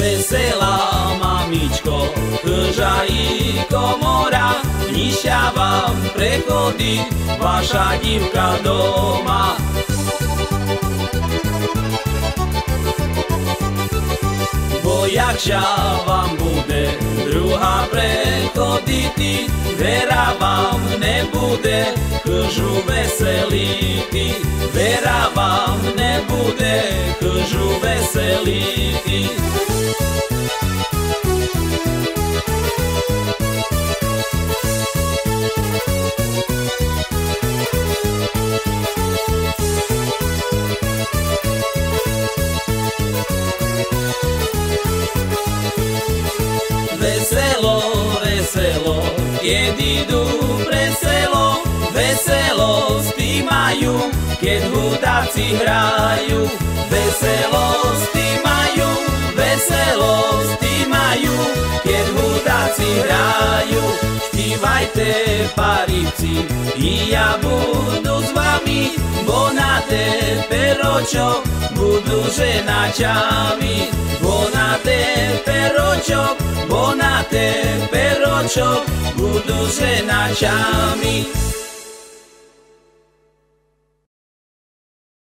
Veselá mamičko, chlža i komora, nižšia vám prechodí vaša dívka doma. Bo jakža vám bude druhá prechoditi, vera vám nebude chlžu veseliti. Vera vám nebude chlžu veseliti. Veselo, veselo, keď idú pre selo, veselosti majú, keď hudáci hrajú. Veselosti majú, veselosti majú, keď hudáci hrajú. Zpívajte, parici, i ja budu s vami, bo na te peročok budu ženačami. Bo na te peročok, bo na te peročok budu ženačami.